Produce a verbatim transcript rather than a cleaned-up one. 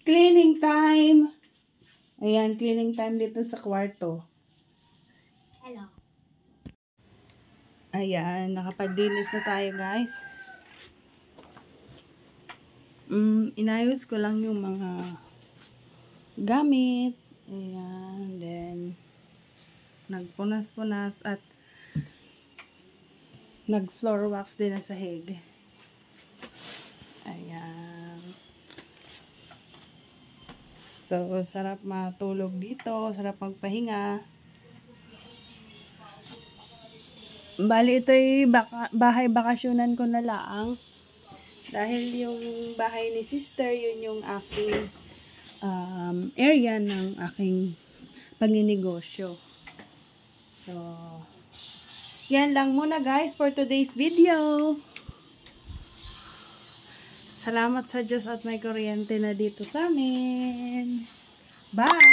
Cleaning time! Ayan, cleaning time dito sa kwarto. Hello. Ayan, nakapag-dilis na tayo, guys. Mm, inayos ko lang yung mga gamit. Ayan, then nagpunas-punas at nag-floor wax din na sahig. Ayan. So, sarap matulog dito. Sarap magpahinga. Bali, ito'y baka, bahay bakasyonan ko na lang. Dahil yung bahay ni sister, yun yung aking um, area ng aking pagninegosyo. So, yan lang muna guys for today's video. Salamat sa Diyos at may kuryente na dito sa amin. Bye!